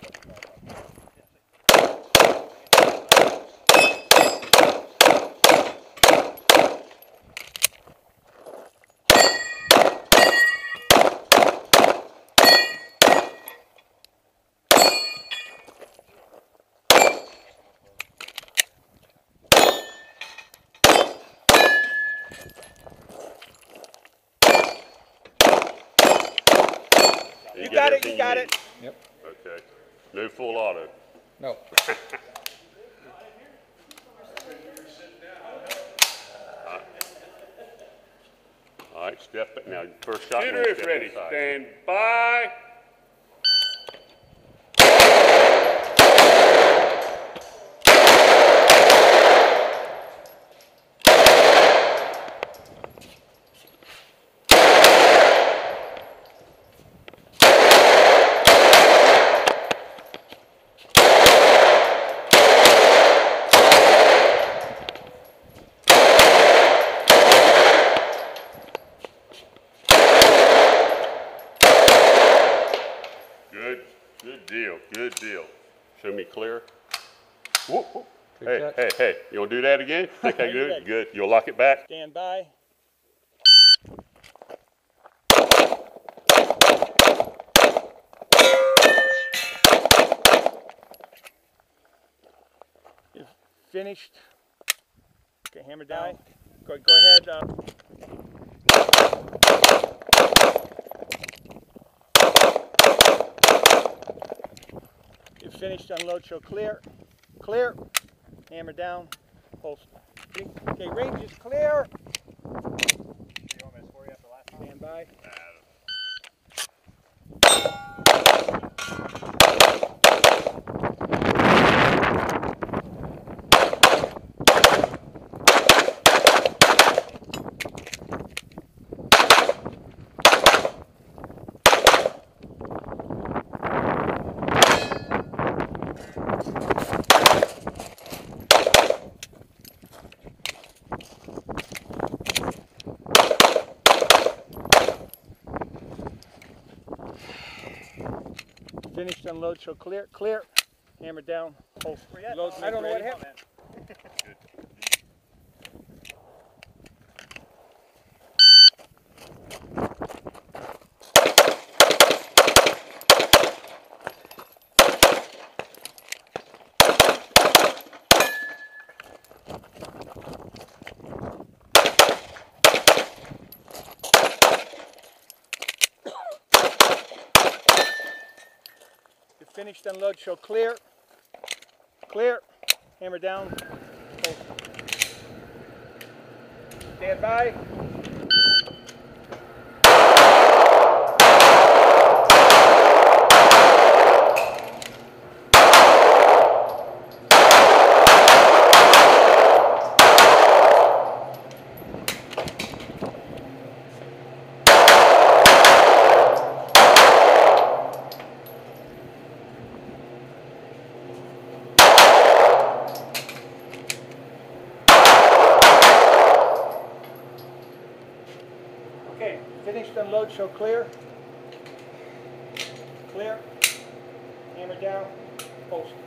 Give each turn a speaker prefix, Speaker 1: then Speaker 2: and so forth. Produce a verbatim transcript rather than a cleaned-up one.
Speaker 1: You got it, you got it.
Speaker 2: Yep.
Speaker 3: Okay. No full auto.
Speaker 2: No.
Speaker 3: All right, step it now. First shot.
Speaker 1: Shooter is ready. Stand by.
Speaker 3: Good, good deal, good deal. Show me clear. Whoop, whoop. Hey,
Speaker 2: catch.
Speaker 3: hey, hey, you want to do that again? Think I can do it? Good. You'll lock it back?
Speaker 1: Stand by. You've finished. Okay, hammer down. Go, go ahead. Uh, You've finished. Unload. Show clear. Clear. Hammer down. Holster. Okay, range is clear. Stand by. Finished, unload, show clear, clear, hammer down, hold, load, I don't know what happened. Finished, unload, show clear, clear, hammer down, hold. Stand by. Okay, finished, unload, show clear, clear, hammer down, post.